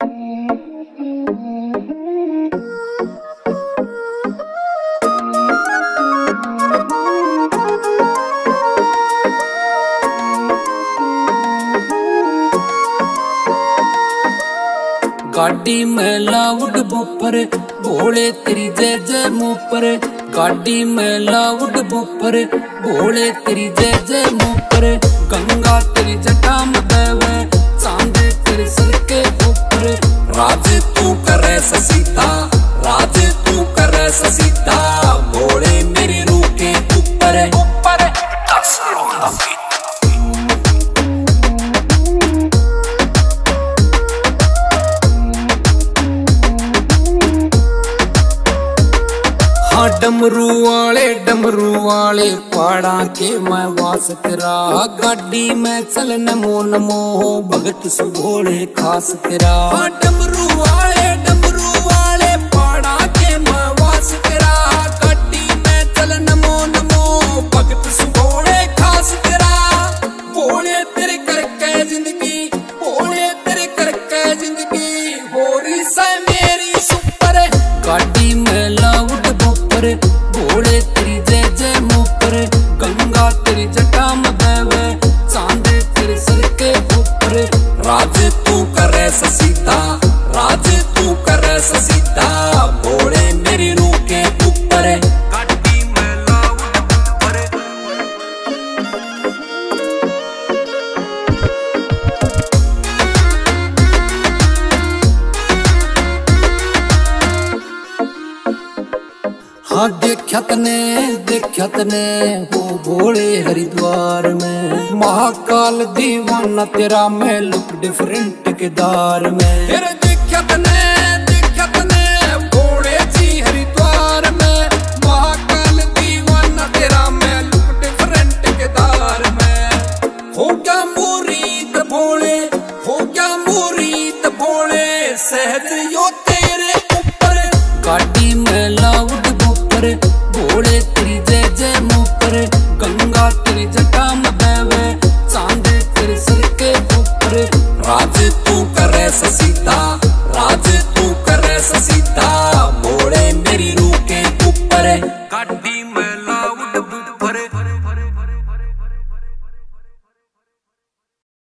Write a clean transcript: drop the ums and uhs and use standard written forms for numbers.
गाड़ी में loud woofer भोले तेरी जय जय मुँह पर। गाड़ी में लाउड बूफर भोले तेरी जय जय मुँह पर। गंगा तेरी जटा में बहवे चांद तेरे सर के ऊपर। राज तू करे सीता, राज तू करे सीता, भोले मेरी रूह के ऊपर ऊपर। हाँ डमरू वाले पहाड़ा के मैं वास तेरा। गाड़ी में चल नमो नमो भगत सु भोले खास तेरा। हाँ डमरू वाले पहाड़ा के मैं वास तेरा। गाड़ी में चल नमो नमो भगत सु भोले खास तेरा। भोले तेरे करके जिंदगी, भोले तेरे करके जिंदगी हो रही से मेरी सुपर। गाड़ी में लाउड भोले तेरी जय जय मुँह पर। गंगा तेरी जटा में बहवे चांद तेरे सर के ऊपर। राज तू करे सीता, राज तू करे सीता, भोले मेरी रूह के ऊपर। गाड़ी में लाउड हाँ देखा तने वो भोले हरिद्वार में। महाकाल दीवाना तेरा मैं लुक डिफरेंट के दार में। फिर देखा तने